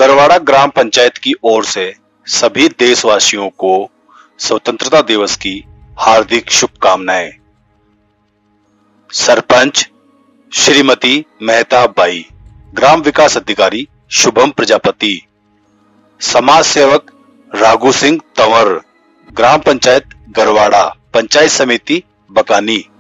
गरवाड़ा ग्राम पंचायत की ओर से सभी देशवासियों को स्वतंत्रता दिवस की हार्दिक शुभकामनाएं। सरपंच श्रीमती मेहता बाई, ग्राम विकास अधिकारी शुभम प्रजापति, समाज सेवक राघु सिंह तंवर, ग्राम पंचायत गरवाड़ा, पंचायत समिति बकानी।